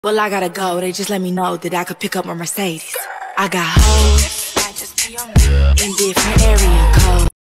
Well, I gotta go. They just let me know that I could pick up my Mercedes. I got hoes in different area codes.